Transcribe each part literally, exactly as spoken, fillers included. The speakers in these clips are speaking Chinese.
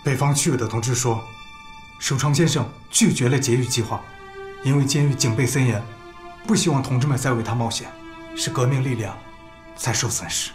北方区委的同志说，首长先生拒绝了劫狱计划，因为监狱警备森严，不希望同志们再为他冒险，使革命力量再受损失。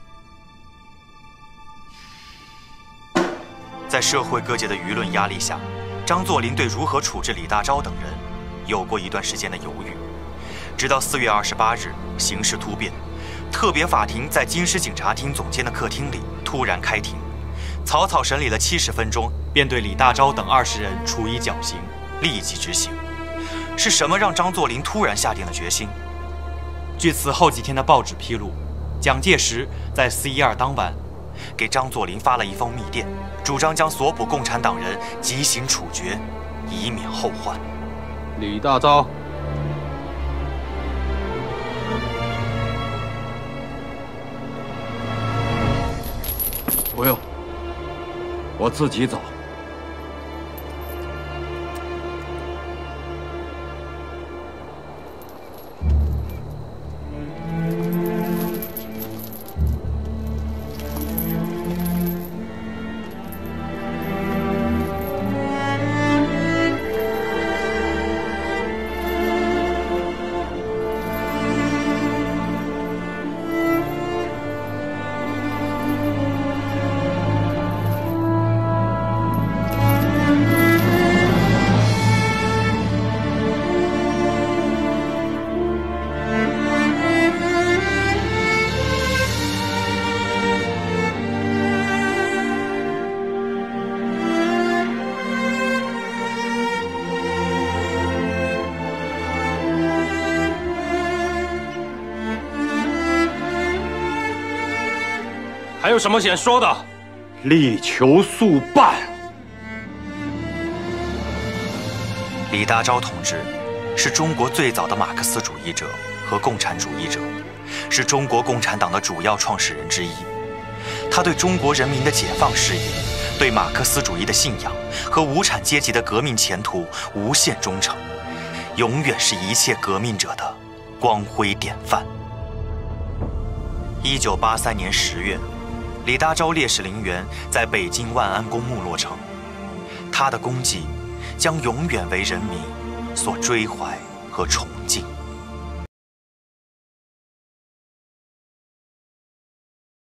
在社会各界的舆论压力下，张作霖对如何处置李大钊等人有过一段时间的犹豫。直到四月二十八日，形势突变，特别法庭在京师警察厅总监的客厅里突然开庭，草草审理了七十分钟，便对李大钊等二十人处以绞刑，立即执行。是什么让张作霖突然下定了决心？据此后几天的报纸披露，蒋介石在四一二当晚给张作霖发了一封密电，主张将所捕共产党人极刑处决，以免后患。 李大钊，不用，我自己走。 还有什么想说的？ 力求速办。 李大钊同志是中国最早的马克思主义者和共产主义者，是中国共产党的主要创始人之一。他对中国人民的解放事业、对马克思主义的信仰和无产阶级的革命前途无限忠诚，永远是一切革命者的光辉典范。一九八三年十月，李大钊烈士陵园在北京万安公墓落成，他的功绩将永远为人民所追怀和崇